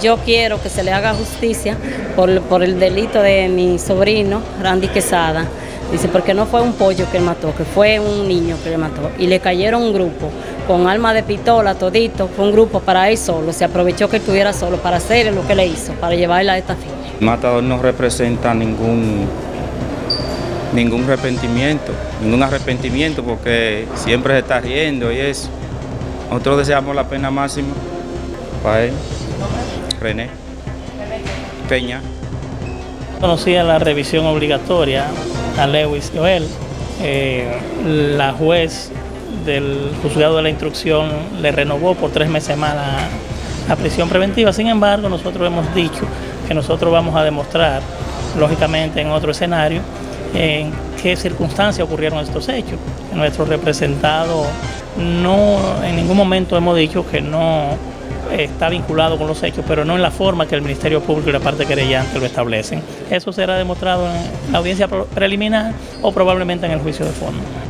yo quiero que se le haga justicia por el delito de mi sobrino, Randy Quesada. Dice, porque no fue un pollo que él mató, que fue un niño que le mató. Y le cayeron un grupo con arma de pistola, todito. Fue un grupo para él solo. Se aprovechó que estuviera solo para hacer lo que le hizo, para llevarla a esta fin. El matador no representa ningún arrepentimiento, porque siempre se está riendo y eso. Nosotros deseamos la pena máxima para él. René Peña. Conocía la revisión obligatoria a Lewis Joel. La juez del juzgado de la instrucción le renovó por 3 meses más la prisión preventiva. Sin embargo, nosotros hemos dicho que nosotros vamos a demostrar, lógicamente en otro escenario, en qué circunstancias ocurrieron estos hechos. Nuestro representado no, en ningún momento hemos dicho que no está vinculado con los hechos, pero no en la forma que el Ministerio Público y la parte querellante lo establecen. Eso será demostrado en la audiencia preliminar o probablemente en el juicio de fondo.